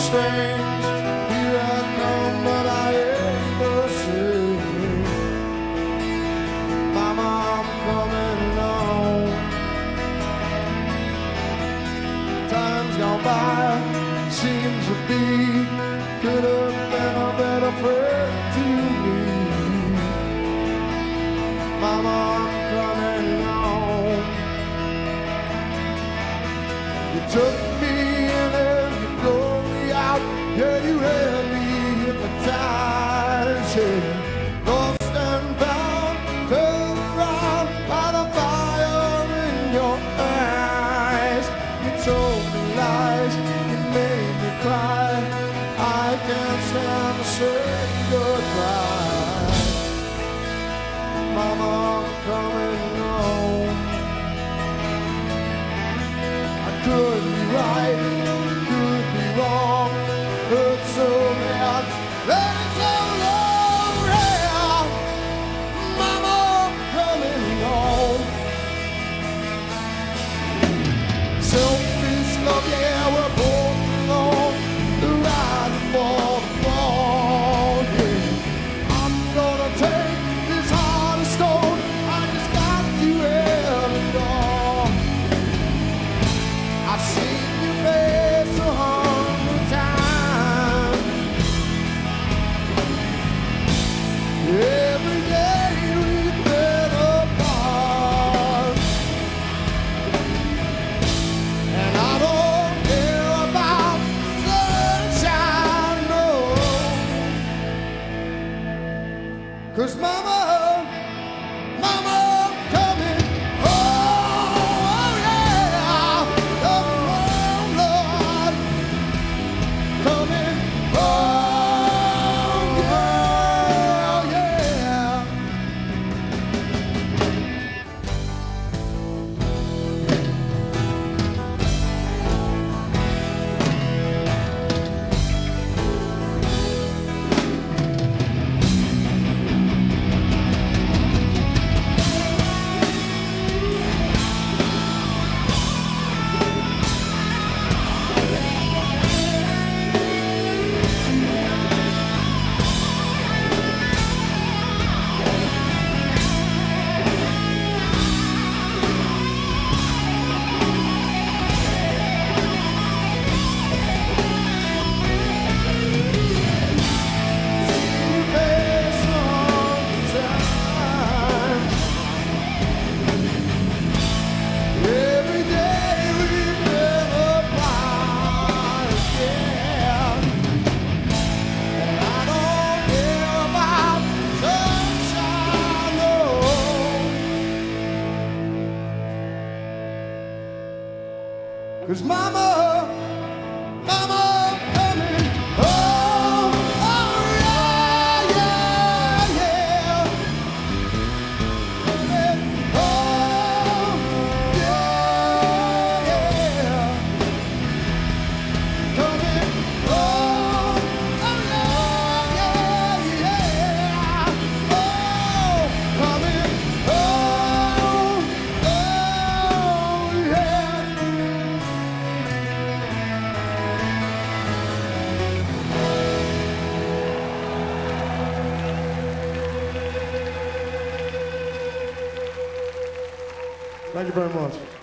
strange. Here I come, but I ain't the same. Mama, I'm coming home. Time's gone by, seems to be, could have been a better friend to me. Mama, I'm coming home. You took me in and you drove me out. Yeah, you had me hypnotized. Yeah. Lost and found, turned around by the fire in your eyes. You told me lies, you made me cry. I can't stand to say goodbye. Mama, I'm coming home. I could be right, could be wrong, hurt so bad, been so long. Yeah. Mama, I'm coming home. Selfish love, yeah, we're both alone. The ride for the fall, yeah. I'm gonna take this heart of stone. I just got to have it all. I've seen your face 100 times. Every day we've been apart, and I don't care about sunshine, no. 'Cause mama, mama, I'm coming home. Oh yeah, come home, Lord, coming home. Yeah, yeah. Cause mama, mama, I'm coming home. Oh yeah, yeah, yeah. Coming home, yeah, yeah. Coming home, oh yeah, yeah, yeah. Oh, coming home, oh yeah. Thank you very much.